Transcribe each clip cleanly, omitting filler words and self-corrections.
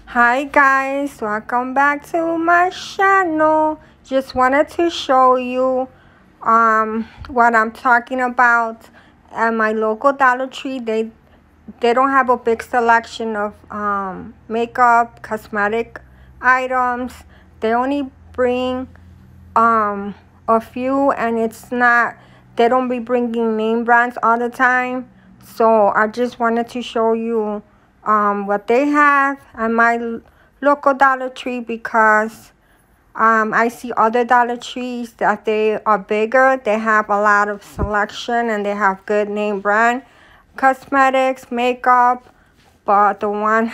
Hi guys, welcome back to my channel. Just wanted to show you what I'm talking about. At my local Dollar Tree, they don't have a big selection of makeup, cosmetic items. They only bring a few, and they don't be bringing name brands all the time. So I just wanted to show you what they have at my local Dollar Tree, because I see other Dollar Trees that they are bigger. They have a lot of selection and they have good name brand cosmetics, makeup. But the one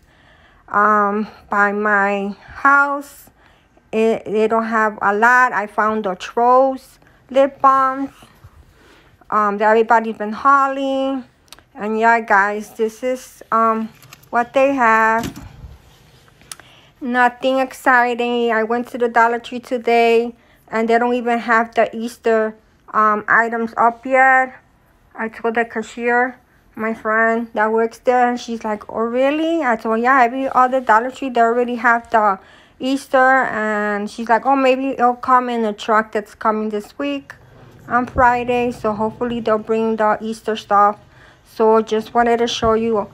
by my house, they don't have a lot. I found the Trolls lip balms that everybody's been hauling. And yeah guys, this is what they have. Nothing exciting. I went to the Dollar Tree today and they don't even have the Easter items up yet. I told the cashier, my friend that works there, and she's like, oh really? I told, yeah, every other Dollar Tree they already have the Easter. And she's like, oh, maybe it'll come in a truck that's coming this week on Friday, so hopefully they'll bring the Easter stuff. So just wanted to show you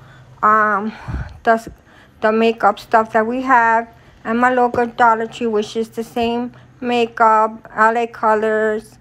the makeup stuff that we have at my local Dollar Tree, which is the same makeup, LA Colors,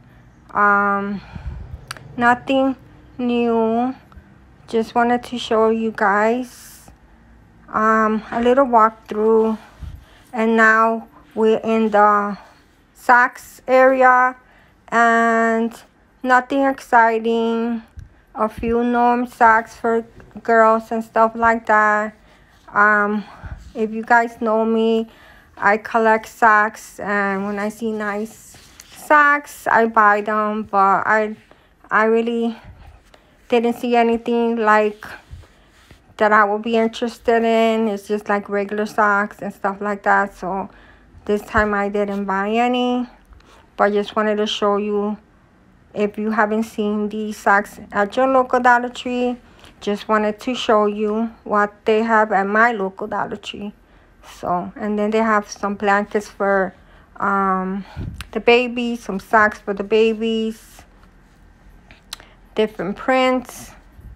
nothing new. Just wanted to show you guys a little walkthrough. And now we're in the Saks area, and nothing exciting. A few Norm Saks for girls and stuff like that. If you guys know me, I collect Saks, and when I see nice Saks, I buy them. But I really didn't see anything like that I will be interested in. It's just like regular socks and stuff like that. So this time I didn't buy any, but I just wanted to show you, if you haven't seen these socks at your local Dollar Tree, just wanted to show you what they have at my local Dollar Tree. So, and then they have some blankets for the babies, some socks for the babies, different prints.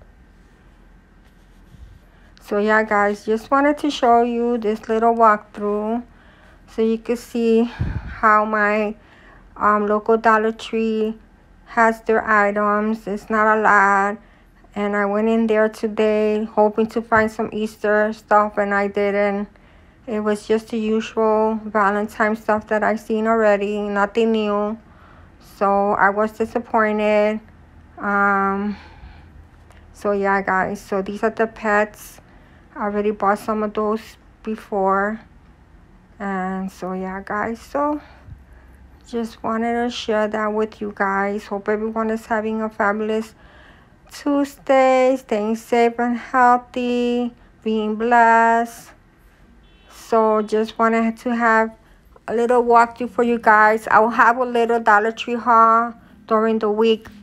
So yeah guys, just wanted to show you this little walkthrough so you can see how my local Dollar Tree has their items. It's not a lot, and I went in there today hoping to find some Easter stuff, and I didn't. It was just the usual Valentine stuff that I've seen already, nothing new. So I was disappointed. So yeah guys, so these are the pets. I already bought some of those before. And so yeah guys, so just wanted to share that with you guys. Hope everyone is having a fabulous Tuesday, staying safe and healthy, being blessed. So just wanted to have a little walkthrough for you guys. I will have a little Dollar Tree haul during the week